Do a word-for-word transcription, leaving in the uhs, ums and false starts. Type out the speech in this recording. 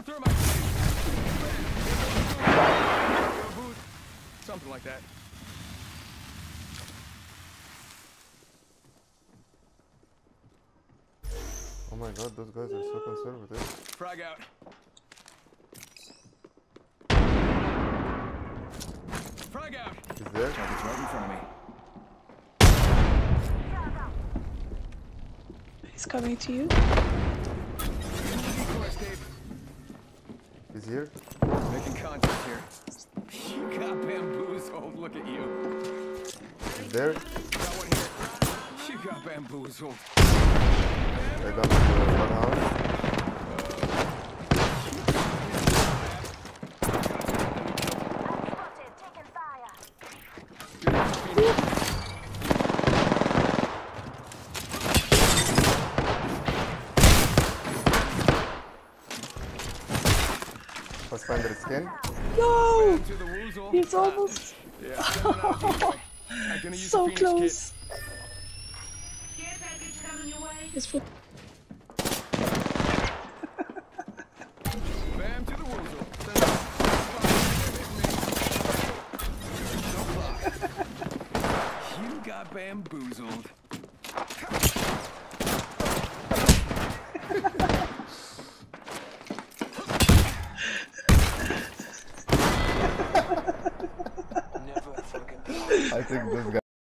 Something like that. Oh my god, those guys are so conservative. Frag out. Frag out. Is there? Target's right in front of me. He's coming to you. He's here? Making contact here. You got bamboozled. Look at you. He's there? Got one here. You got bamboozled. I got the bloodhound. Let's find the skin. No! He's almost so close. It's for Bam to the woozle. You got bamboozled. I think this guy